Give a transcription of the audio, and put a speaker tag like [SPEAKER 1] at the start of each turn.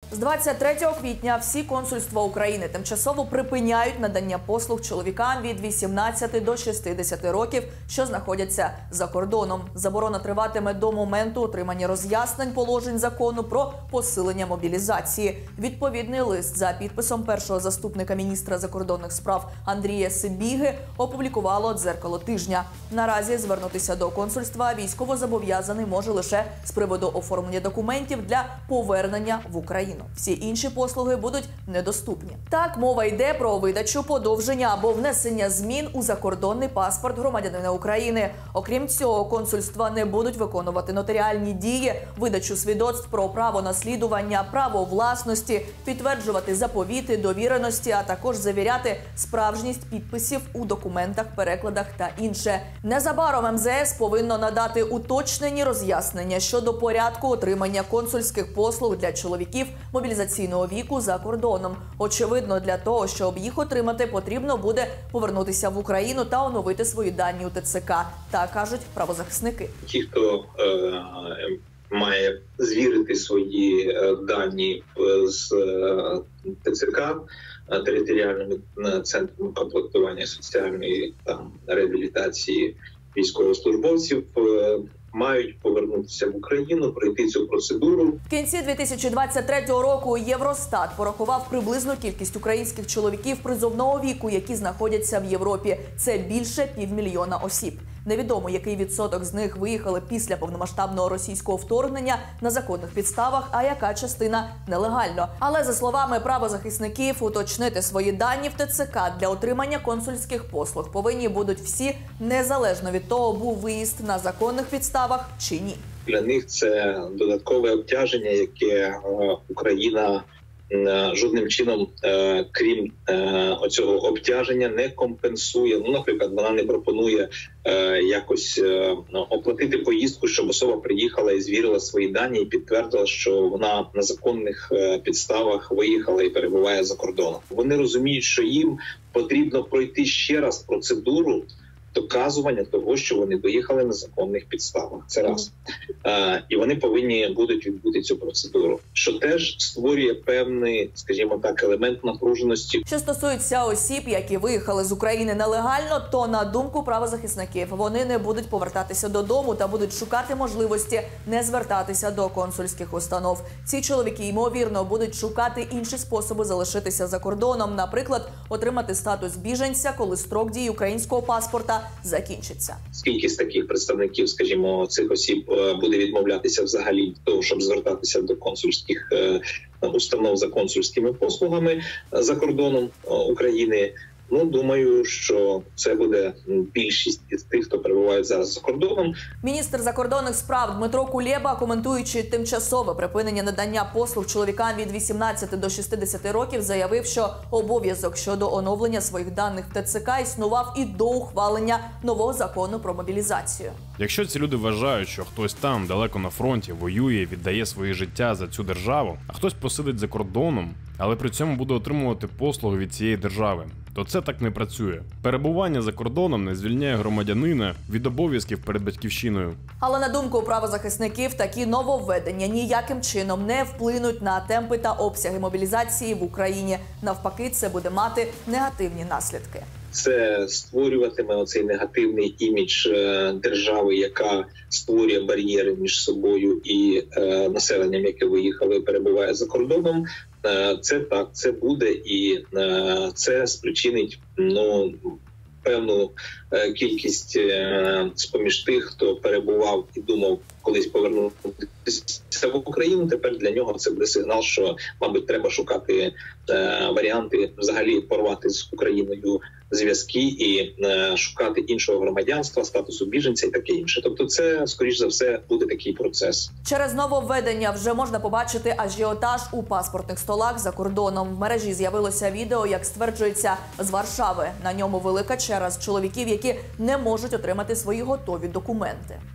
[SPEAKER 1] З 23 квітня всі консульства України тимчасово припиняють надання послуг чоловікам від 18 до 60 років, що знаходяться за кордоном. Заборона триватиме до моменту отримання роз'яснень положень закону про посилення мобілізації. Відповідний лист за підписом першого заступника міністра закордонних справ Андрія Сибіги опублікувало «Дзеркало тижня». Наразі звернутися до консульства військовозобов'язаний може лише з приводу оформлення документів для повернення в Україну. Всі інші послуги будуть недоступні. Так, мова йде про видачу, подовження або внесення змін у закордонний паспорт громадянина України. Окрім цього, консульства не будуть виконувати нотаріальні дії, видачу свідоцтв про право наслідування, право власності, підтверджувати заповіти, довіреності, а також завіряти справжність підписів у документах, перекладах та інше. Незабаром МЗС повинно надати уточнені роз'яснення щодо порядку отримання консульських послуг для чоловіків мобілізаційного віку за кордоном. Очевидно, для того, щоб їх отримати, потрібно буде повернутися в Україну та оновити свої дані у ТЦК. Так кажуть правозахисники.
[SPEAKER 2] Ті, хто має звірити свої дані з ТЦК, територіальними центрами комплектування соціальної реабілітації військовослужбовців, мають повернутися в Україну, пройти цю процедуру.
[SPEAKER 1] В кінці 2023 року Євростат порахував приблизну кількість українських чоловіків призовного віку, які знаходяться в Європі. Це більше 500 000 осіб. Невідомо, який відсоток з них виїхали після повномасштабного російського вторгнення на законних підставах, а яка частина нелегально. Але, за словами правозахисників, уточнити свої дані в ТЦК для отримання консульських послуг повинні будуть всі, незалежно від того, був виїзд на законних підставах чи ні.
[SPEAKER 2] Для них це додаткове обтяження, яке Україна жодним чином, крім оцього обтяження, не компенсує. Наприклад, вона не пропонує якось оплатити поїздку, щоб особа приїхала і звірила свої дані і підтвердила, що вона на законних підставах виїхала і перебуває за кордоном. Вони розуміють, що їм потрібно пройти ще раз процедуру доказування того, що вони виїхали на законних підставах. Це раз. І вони повинні будуть відбути цю процедуру, що теж створює певний, скажімо так, елемент напруженості.
[SPEAKER 1] Що стосується осіб, які виїхали з України нелегально, то, на думку правозахисників, вони не будуть повертатися додому та будуть шукати можливості не звертатися до консульських установ. Ці чоловіки, ймовірно, будуть шукати інші способи залишитися за кордоном, наприклад, отримати статус біженця, коли строк дії українського паспорта закінчиться.
[SPEAKER 2] Скільки з таких представників, скажімо, цих осіб буде відмовлятися взагалі від того, щоб звертатися до консульських установ за консульськими послугами за кордоном України? Думаю, що це буде більшість із тих, хто перебувають зараз за кордоном.
[SPEAKER 1] Міністр закордонних справ Дмитро Кулеба, коментуючи тимчасове припинення надання послуг чоловікам від 18 до 60 років, заявив, що обов'язок щодо оновлення своїх даних в ТЦК існував і до ухвалення нового закону про мобілізацію.
[SPEAKER 3] Якщо ці люди вважають, що хтось там, далеко на фронті, воює, віддає своє життя за цю державу, а хтось посидить за кордоном, але при цьому буде отримувати послуги від цієї держави, то це так не працює. Перебування за кордоном не звільняє громадянина від обов'язків перед батьківщиною.
[SPEAKER 1] Але, на думку правозахисників, такі нововведення ніяким чином не вплинуть на темпи та обсяги мобілізації в Україні. Навпаки, це буде мати негативні наслідки.
[SPEAKER 2] Це створюватиме оцей негативний імідж держави, яка створює бар'єри між собою і населенням, яке виїхало і перебуває за кордоном. Це так, це буде, і це спричинить певну кількість з-поміж тих, хто перебував і думав колись повернутися в Україну. Тепер для нього це буде сигнал, що, мабуть, треба шукати варіанти взагалі порвати з Україною зв'язки і шукати іншого громадянства, статусу біженця і таке інше. Тобто це, скоріш за все, буде такий процес.
[SPEAKER 1] Через нововведення вже можна побачити ажіотаж у паспортних столах за кордоном. В мережі з'явилося відео, як стверджується, з Варшави. На ньому велика черга з чоловіків, які не можуть отримати свої готові документи.